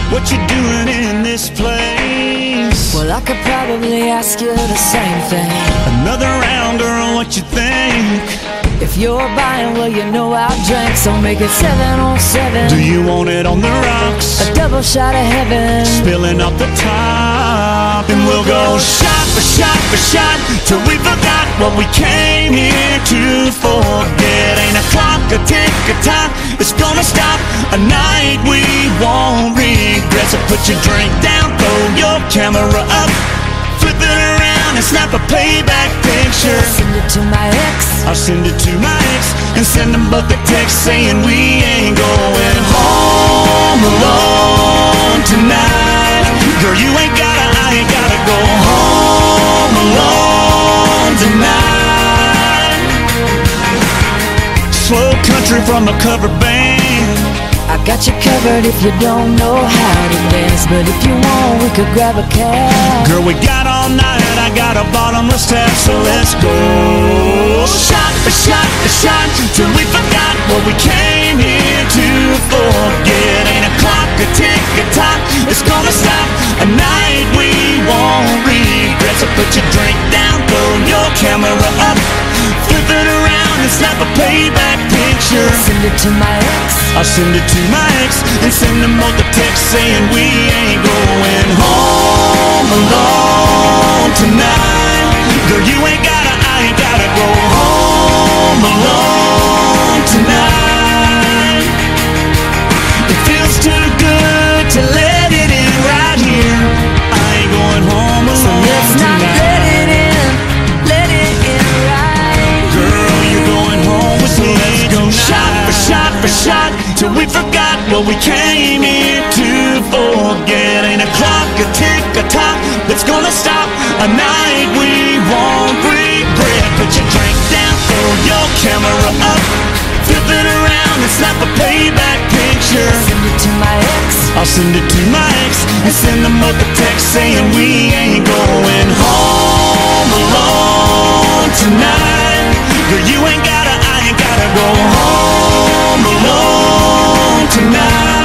what you doing in this place? Well, I could probably ask you the same thing. Another round, girl, what you think? If you're buying, well, you know I'll drink, so make it 7 on 7. Do you want it on the rocks? A double shot of heaven, spilling off the top. And we'll go shot for shot for shot, till we forgot what we came here to forget. Ain't a clock, a tick, a time, it's gonna stop. A night we won't regret. So put your drink down, throw your camera up, flip it around and snap a playback picture. send it to my ex. I'll send it to my ex and send them both a text saying we ain't going home alone tonight. Girl, you ain't gotta, I ain't gotta go home alone tonight. Slow country from a cover band. I got you covered if you don't know how to dance, but if you want, we could grab a cab. Girl, we got all night, I got a bottomless tap, so let's go shot for shot for shot, till we forgot what we came here to forget. Ain't a clock, a tick, a tock, it's gonna stop. A night we won't regret. So put your drink down, throw your camera up, flip it around and snap a playback picture. Send it to my ex. I'll send it to my ex and send them both a text saying we ain't going home alone tonight. Girl, you ain't gotta, I ain't gotta go home alone tonight. It feels too good to let it in right here. I ain't going home alone So let's not tonight. let it in right. Girl, you're going home with me. Let's go shot for shot for shot, till we forgot what we came here to forget. Ain't a clock, a tick, a tock, that's gonna stop. A night we won't regret. Put your drink down, throw your camera up, flip it around and snap a playback picture. Send it to my ex. I'll send it to my ex and send them both a text saying we ain't going home alone tonight. Girl, you ain't gotta, I ain't gotta go home alone tonight.